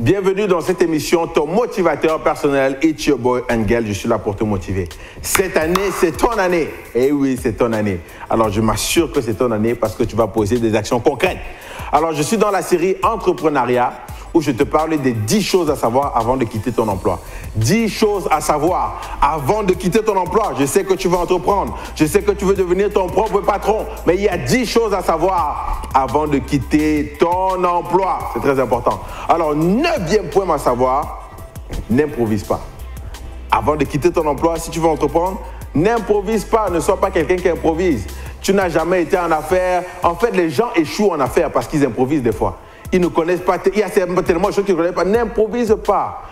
Bienvenue dans cette émission, ton motivateur personnel, It's your boy Angel, je suis là pour te motiver. Cette année, c'est ton année. Eh oui, c'est ton année. Alors, je m'assure que c'est ton année parce que tu vas poser des actions concrètes. Alors, je suis dans la série Entrepreneuriat où je te parle des 10 choses à savoir avant de quitter ton emploi. 10 choses à savoir avant de quitter ton emploi. Je sais que tu vas entreprendre. Je sais que tu veux devenir ton propre patron. Mais il y a 10 choses à savoir avant de quitter ton emploi. C'est très important. Alors, 9e point à savoir, n'improvise pas. Avant de quitter ton emploi, si tu veux entreprendre, n'improvise pas. Ne sois pas quelqu'un qui improvise. Tu n'as jamais été en affaires. En fait, les gens échouent en affaires parce qu'ils improvisent des fois. Ils ne connaissent pas, il y a tellement de choses qu'ils ne connaissent pas, n'improvise pas.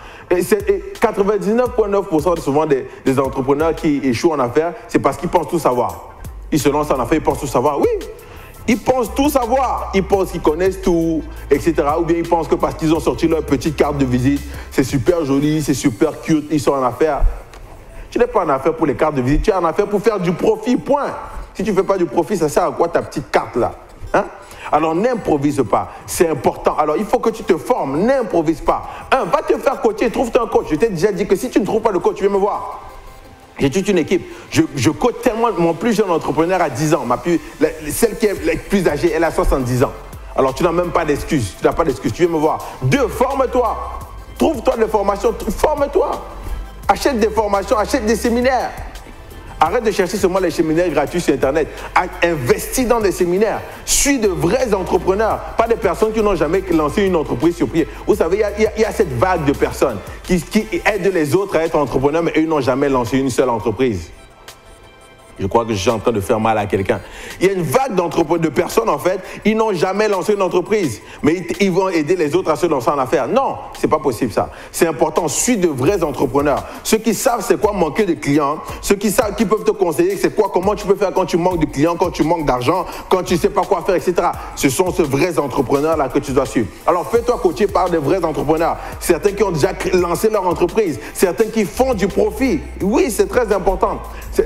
99,9% souvent des entrepreneurs qui échouent en affaires, c'est parce qu'ils pensent tout savoir. Ils se lancent en affaires, ils pensent tout savoir. Oui, ils pensent tout savoir. Ils pensent qu'ils connaissent tout, etc. Ou bien ils pensent que parce qu'ils ont sorti leur petite carte de visite, c'est super joli, c'est super cute, ils sont en affaires. Tu n'es pas en affaires pour les cartes de visite, tu es en affaires pour faire du profit, point. Si tu ne fais pas du profit, ça sert à quoi ta petite carte là, hein? Alors, n'improvise pas. C'est important. Alors, il faut que tu te formes. N'improvise pas. Va te faire coacher. Trouve-toi un coach. Je t'ai déjà dit que si tu ne trouves pas de coach, tu viens me voir. J'ai toute une équipe. Je coach tellement. Mon plus jeune entrepreneur a 10 ans. Celle qui est la plus âgée, elle a 70 ans. Alors, tu n'as même pas d'excuses. Tu n'as pas d'excuses. Tu viens me voir. 2, forme-toi. Trouve-toi des formations. Forme-toi. Achète des formations. Achète des séminaires. Arrête de chercher seulement les séminaires gratuits sur Internet. Investis dans des séminaires. Suis de vrais entrepreneurs, pas des personnes qui n'ont jamais lancé une entreprise sur pied. Vous savez, il y a cette vague de personnes qui aident les autres à être entrepreneurs, mais eux n'ont jamais lancé une seule entreprise. Je crois que je suis en train de faire mal à quelqu'un. Il y a une vague de personnes, en fait, ils n'ont jamais lancé une entreprise, mais ils vont aider les autres à se lancer en affaires. Non, c'est pas possible ça. C'est important, suis de vrais entrepreneurs. Ceux qui savent c'est quoi manquer de clients, ceux qui savent, qui peuvent te conseiller c'est quoi, comment tu peux faire quand tu manques de clients, quand tu manques d'argent, quand tu sais pas quoi faire, etc. Ce sont ces vrais entrepreneurs-là que tu dois suivre. Alors fais-toi coacher par des vrais entrepreneurs. Certains qui ont déjà lancé leur entreprise, certains qui font du profit. Oui, c'est très important.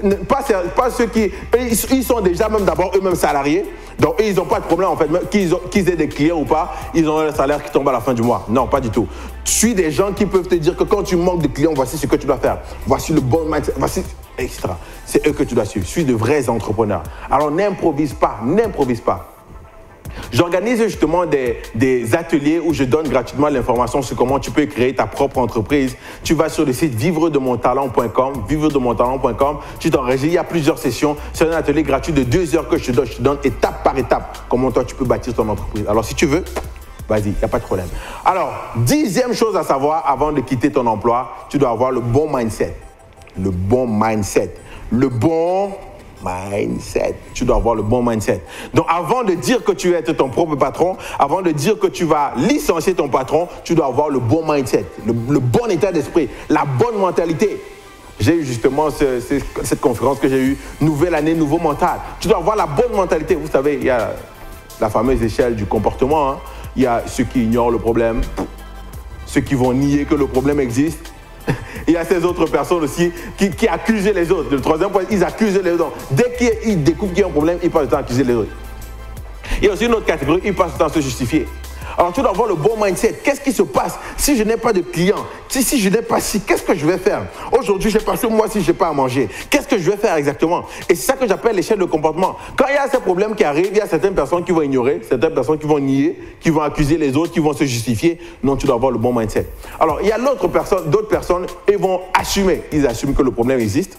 Pas ceux qui, ils sont déjà même d'abord eux-mêmes salariés, donc ils n'ont pas de problème en fait, qu'ils aient des clients ou pas, ils ont un salaire qui tombe à la fin du mois. Non, pas du tout. Suis des gens qui peuvent te dire que quand tu manques de clients, voici ce que tu dois faire, voici le bon mindset, voici, etc. C'est eux que tu dois suivre. Suis de vrais entrepreneurs. Alors n'improvise pas, n'improvise pas. J'organise justement des ateliers où je donne gratuitement l'information sur comment tu peux créer ta propre entreprise. Tu vas sur le site vivredemontalent.com, vivredemontalent.com, tu t'enregistres, il y a plusieurs sessions. C'est un atelier gratuit de 2 heures que je te donne étape par étape comment toi tu peux bâtir ton entreprise. Alors si tu veux, vas-y, il n'y a pas de problème. Alors, 10e chose à savoir avant de quitter ton emploi, tu dois avoir le bon mindset. Le bon mindset. Le bon mindset. Tu dois avoir le bon mindset. Donc, avant de dire que tu vas être ton propre patron, avant de dire que tu vas licencier ton patron, tu dois avoir le bon mindset, le bon état d'esprit, la bonne mentalité. J'ai eu justement cette conférence que j'ai eue, nouvelle année, nouveau mental. Tu dois avoir la bonne mentalité. Vous savez, il y a la fameuse échelle du comportement, hein. Il y a ceux qui ignorent le problème, ceux qui vont nier que le problème existe. Il y a ces autres personnes aussi qui accusent les autres. Le 3e point, ils accusent les autres. Dès qu'ils découvrent qu'il y a un problème, ils passent le temps à accuser les autres. Il y a aussi une autre catégorie, ils passent le temps à se justifier. Alors tu dois avoir le bon mindset. Qu'est-ce qui se passe si je n'ai pas de clients? Si je n'ai pas qu'est-ce que je vais faire? Aujourd'hui, j'ai passé moi si je n'ai pas à manger. Qu'est-ce que je vais faire exactement? Et c'est ça que j'appelle l'échelle de comportement. Quand il y a ces problèmes qui arrivent, il y a certaines personnes qui vont ignorer, certaines personnes qui vont nier, qui vont accuser les autres, qui vont se justifier. Non, tu dois avoir le bon mindset. Alors, il y a d'autres personnes, ils vont assumer. Ils assument que le problème existe.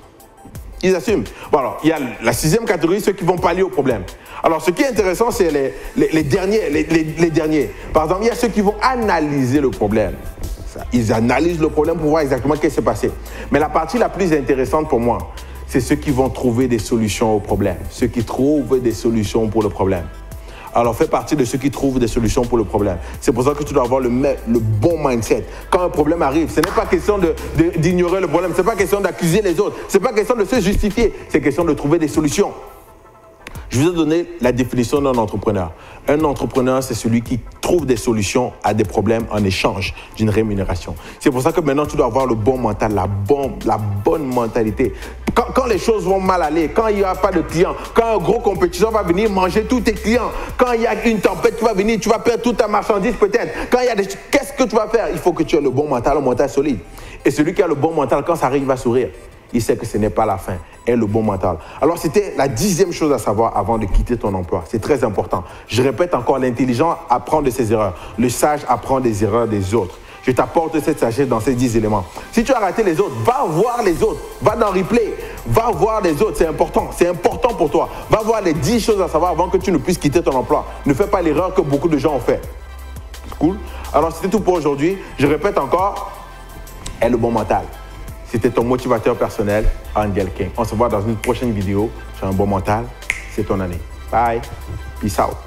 Ils assument. Bon, alors, il y a la 6e catégorie, ceux qui vont pallier au problème. Alors, ce qui est intéressant, c'est les derniers. Par exemple, il y a ceux qui vont analyser le problème. Ils analysent le problème pour voir exactement ce qui s'est passé. Mais la partie la plus intéressante pour moi, c'est ceux qui vont trouver des solutions au problème. Ceux qui trouvent des solutions pour le problème. Alors, fais partie de ceux qui trouvent des solutions pour le problème. C'est pour ça que tu dois avoir le bon mindset. Quand un problème arrive, ce n'est pas question d'ignorer le problème. Ce n'est pas question d'accuser les autres. Ce n'est pas question de se justifier. C'est question de trouver des solutions. Je vous ai donné la définition d'un entrepreneur. Un entrepreneur, c'est celui qui trouve des solutions à des problèmes en échange d'une rémunération. C'est pour ça que maintenant, tu dois avoir le bon mental, la bonne mentalité. Quand les choses vont mal aller, quand il n'y a pas de clients, quand un gros compétiteur va venir manger tous tes clients, quand il y a une tempête qui va venir, tu vas perdre toute ta marchandise peut-être. Quand il y a des... Qu'est-ce que tu vas faire? Il faut que tu aies le bon mental, un mental solide. Et celui qui a le bon mental, quand ça arrive, il va sourire. Il sait que ce n'est pas la fin, et le bon mental. Alors, c'était la 10e chose à savoir avant de quitter ton emploi. C'est très important. Je répète encore, l'intelligent apprend de ses erreurs. Le sage apprend des erreurs des autres. Je t'apporte cette sagesse dans ces 10 éléments. Si tu as raté les autres, va voir les autres. Va dans replay. Va voir les autres. C'est important. C'est important pour toi. Va voir les 10 choses à savoir avant que tu ne puisses quitter ton emploi. Ne fais pas l'erreur que beaucoup de gens ont fait. Cool? Alors, c'était tout pour aujourd'hui. Je répète encore, aie le bon mental. C'était ton motivateur personnel, Angel King. On se voit dans une prochaine vidéo sur un bon mental. C'est ton année. Bye. Peace out.